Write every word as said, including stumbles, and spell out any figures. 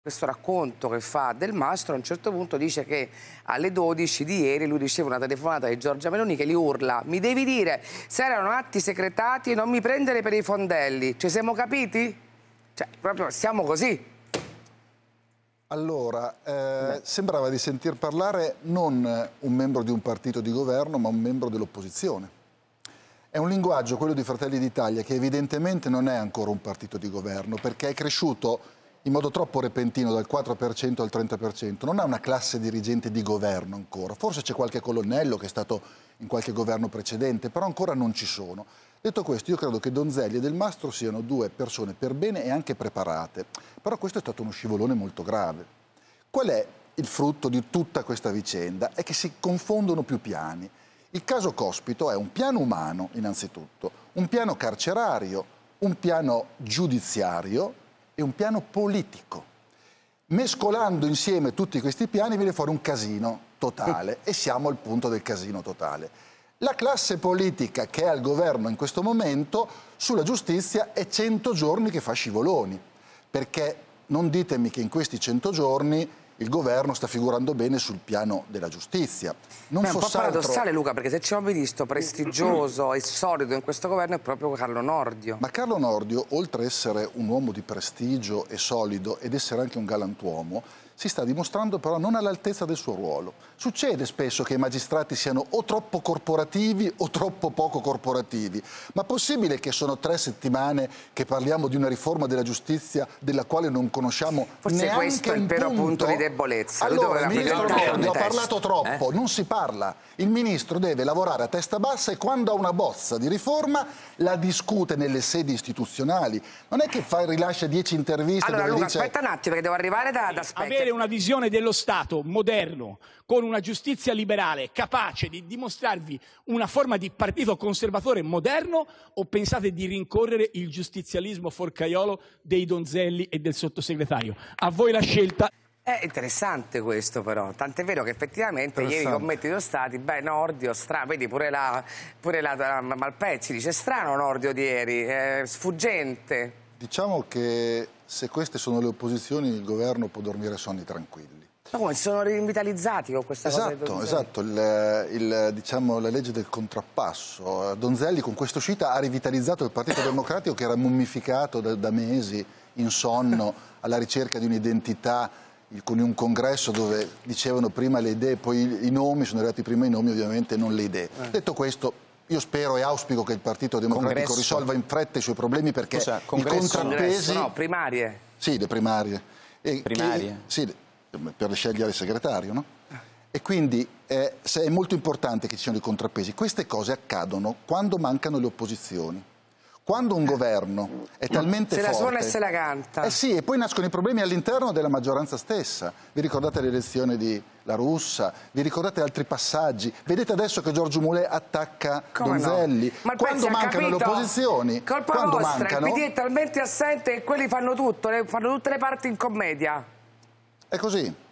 Questo racconto che fa Del Mastro a un certo punto dice che alle dodici di ieri lui riceve una telefonata di Giorgia Meloni che gli urla: mi devi dire se erano atti secretati e non mi prendere per i fondelli. Ci siamo capiti? Cioè, proprio siamo così. Allora, eh, sembrava di sentir parlare non un membro di un partito di governo, ma un membro dell'opposizione. È un linguaggio, quello di Fratelli d'Italia, che evidentemente non è ancora un partito di governo, perché è cresciuto in modo troppo repentino dal quattro per cento al trenta per cento. Non ha una classe dirigente di governo ancora. Forse c'è qualche colonnello che è stato in qualche governo precedente, però ancora non ci sono. Detto questo, io credo che Donzelli e Del Mastro siano due persone per bene e anche preparate. Però questo è stato uno scivolone molto grave. Qual è il frutto di tutta questa vicenda? È che si confondono più piani. Il caso Cospito è un piano umano, innanzitutto, un piano carcerario, un piano giudiziario e un piano politico. Mescolando insieme tutti questi piani viene fuori un casino totale e siamo al punto del casino totale. La classe politica che è al governo in questo momento sulla giustizia è cento giorni che fa scivoloni, perché non ditemi che in questi cento giorni il governo sta figurando bene sul piano della giustizia. Non Beh, è un po' altro... paradossale, Luca, perché se c'è un ministro prestigioso e solido in questo governo è proprio Carlo Nordio. Ma Carlo Nordio, oltre ad essere un uomo di prestigio e solido ed essere anche un galantuomo, si sta dimostrando però non all'altezza del suo ruolo. Succede spesso che i magistrati siano o troppo corporativi o troppo poco corporativi, ma possibile che sono tre settimane che parliamo di una riforma della giustizia della quale non conosciamo Forse neanche questo è il vero punto? punto di debolezza. Allora, il ministro Nordio ha parlato troppo, eh? non si parla. Il ministro deve lavorare a testa bassa e quando ha una bozza di riforma la discute nelle sedi istituzionali. Non è che fa, rilascia dieci interviste allora, dove Luca, dice... aspetta un attimo che devo arrivare da, da Avere una visione dello Stato moderno, con una giustizia liberale, capace di dimostrarvi una forma di partito conservatore moderno, o pensate di rincorrere il giustizialismo forcaiolo dei Donzelli e del sottosegretario? A voi la scelta. È interessante questo però, tant'è vero che effettivamente ieri i commenti dello Stati, beh Nordio, strano, vedi pure la, pure la, la Malpezzi dice strano Nordio di ieri, è sfuggente. Diciamo che se queste sono le opposizioni il governo può dormire sonni tranquilli. Ma come, si sono rivitalizzati con questa esatto, cosa? Esatto, il, il, diciamo, la legge del contrappasso. Donzelli con questa uscita ha rivitalizzato il Partito Democratico che era mummificato da, da mesi, in sonno, alla ricerca di un'identità, con un congresso dove dicevano prima le idee, poi i nomi, sono arrivati prima i nomi ovviamente, non le idee. Eh. Detto questo, io spero e auspico che il Partito Democratico congresso. risolva in fretta i suoi problemi perché Cosa, i contrappesi... No, primarie. Sì, le primarie. E primarie? Che, sì, per scegliere il segretario, no? E quindi eh, è molto importante che ci siano i contrappesi. Queste cose accadono quando mancano le opposizioni. Quando un governo è talmente se forte... Se la suona e se la canta. Eh sì, e poi nascono i problemi all'interno della maggioranza stessa. Vi ricordate l'elezione di La Russa? Vi ricordate altri passaggi? Vedete adesso che Giorgio Mulè attacca Come Donzelli? No? Ma quando mancano le opposizioni... Colpa quando vostra, mancano... il P D è talmente assente che quelli fanno tutto, fanno tutte le parti in commedia. È così.